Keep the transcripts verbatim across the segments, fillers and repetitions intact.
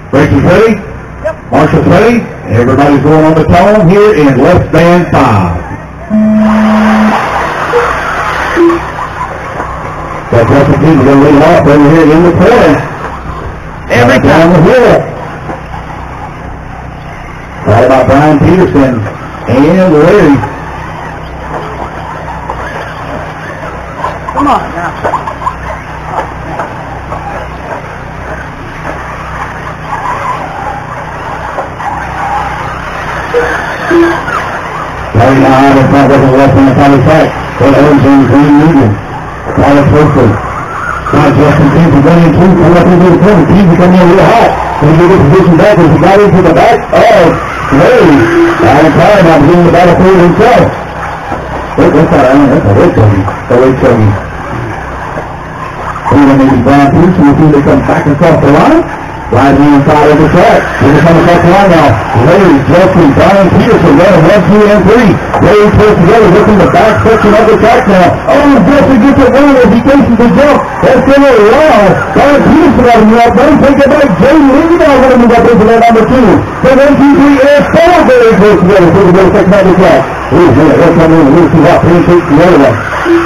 Brakes is ready. Yep. Marshall's ready. Everybody's going on the tone here in less than five. So Justin King's going to lead off over here in the corner. Every down the hill. Right about Brian Peterson and Larry. Come on now. Larry now out in front with the left on the final track. But Owens in the green medium. Right up closely. Now Justin King's running two, come up into the corner. King's coming in real hot. When he gets position back, as he got into the back of Larry. Alan Pryor now beginning the battlefield himself. Wait, what's that, Alan? That's a weight Truggy. The weight Truggy. Even maybe Brian Peterson will see they come back across the line. Right inside of the track. Here they come across the line now. Larry, Justin, Brian Peterson running one, two, and three. Larry pulls together, looking the back section of the track now. Oh, Justin gets it one as he faces the jump. That's going to allow Brian Peterson out of the outside. Take it back. Jay Lee now going to move up into that number two. So one, two, three, and four. Very close together for the middle section of the track. Ooh, yeah, they're coming in a little too hot. Penetrates the other one.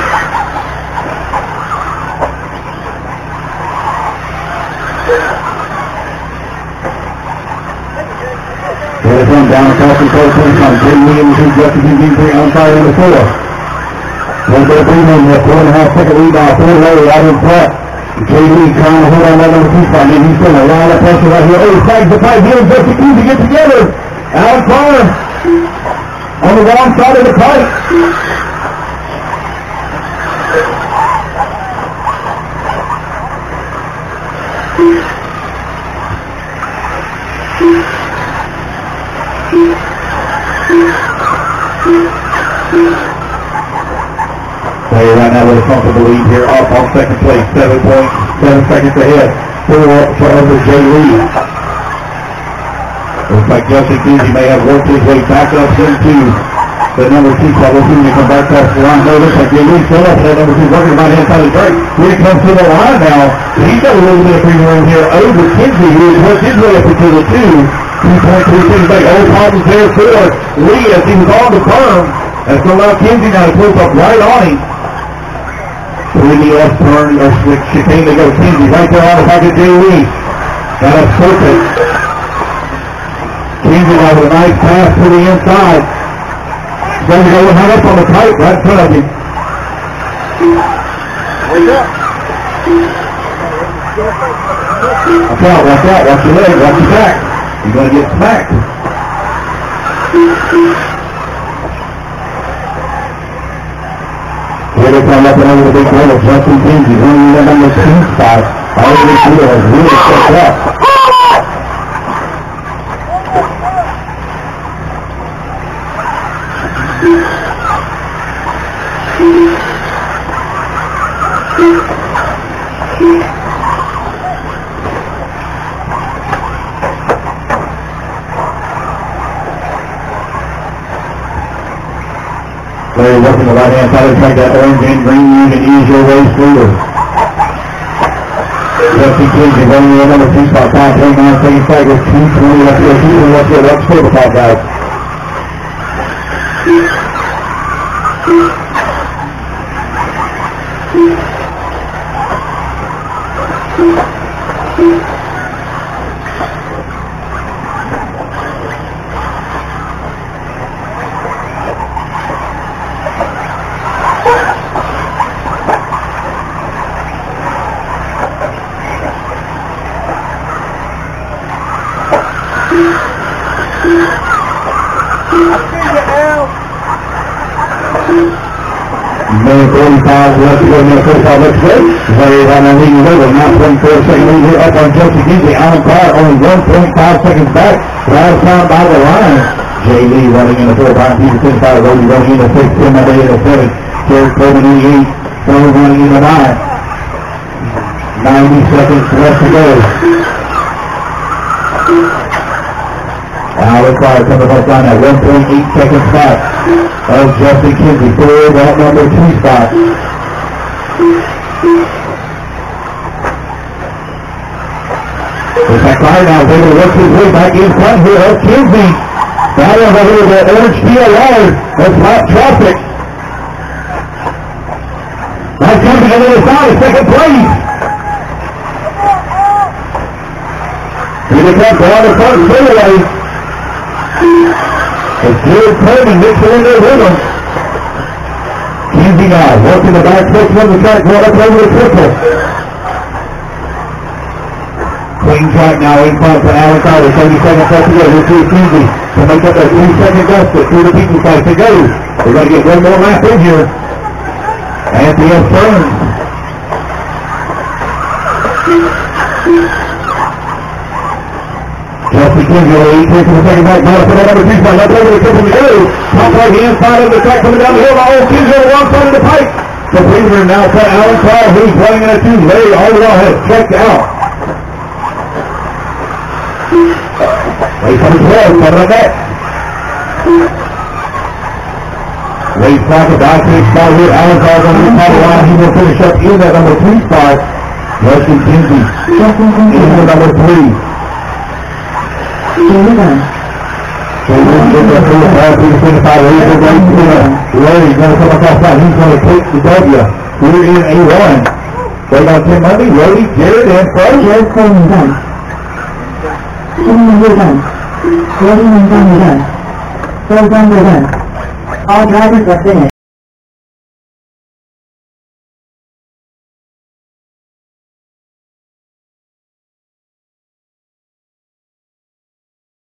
There's one down across the coast on Jay Williams and Justin King three on fire in the four. One for the premium, that four and a half second lead by four Larry out in front. Jay Lee trying to hold on that number two spot. Maybe he's feeling a lot of pressure right here. Oh, he flags the pipe. He and Justin King to get together. Alan Pryor on the wrong side of the pipe. Larry right now with a comfortable lead here off on second place, seven point seven seconds ahead. Four for over Jay Lee. Looks like Justin Kinsey may have worked his way back up into the number two spot. We'll see him come back across the line. No, looks like Jay Lee still up for that number two, working right hand side of the break. Here he comes to the line now. He's got a little bit of freedom room here over Kinsey, who has worked his way up into the two. two point three six back. Old problems there for Lee as he was on the firm. That's going to allow Kinsey now to close up right on him. Through the left turn or switch chicane to go. Kinsey right there on the back of Jay Lee. Got a perfect. Kinsey now with a nice pass to the inside. He's going to go and hang up on the pipe right in front of him. Wake up. Watch out, watch out, watch your leg, watch your back. You're going to get smacked. Here they come up and over the big corner. Justin Kinsey running in on the two spot. All of this wheel has really stepped up. Larry working the right hand side of the track, that orange and green, you can ease your way through. Justin Kinsey running the number two spot, five point nine seconds back with two twenty left to go, two twenty left to go, that's tabletop, guys. Minute forty-five left to go, minute forty-five left to go. Larry right now leading over, nine point four second lead here up on Justin Kinsey. Alan Pryor only one point five seconds back. Right found by the line. Jay Lee running in the four, Brian Peterson five, Rody running in the six, Tim Monday in the seven, Jared Coleman in the eight, Tony running in the nine. ninety seconds left to go. Alan Pryor coming up line at one point eight seconds back of Justin Kinsey for that number two spot. The That car now is able to work his way back in front here of Kinsey. Battle over here with the orange T A R. That's hot traffic. Now Kinsey on the other side, second place. Here they come, go on the front straightaway. It's Jared Coleman mixing in there with him. Kinsey now working the back section of the track, going up over the triple. Clean track now in front for Alan Carter, thirty-second left to go. We'll see Kinsey to make up that three-second deficit through the people side to go. We're going to get one more lap in here. Anthony S. Burns. Jesse Kinsey on the eighteen for the second back. Ball for the number two spot. Left over the triple to go. Top right hand side of the track coming down the hill. Now old Kinsey on the wrong side of the pipe. The leader now for Alan Carter, who's running in a two. Larry Alderall has checked out. Wait for the twelve, coming up next. Wade Crocker, back to the spot here. Alan Carter on the top of the line. He will finish up in that number three spot. Justin Kinsey in the number three. Larry's going to come across that. He's going to take the W. We're in A one. They got Tim Monday, Rody, Jared, and Fred. Jared Coleman done. Tim Monday done. Rody and Monday done. Fred Monday done. All drivers are finished.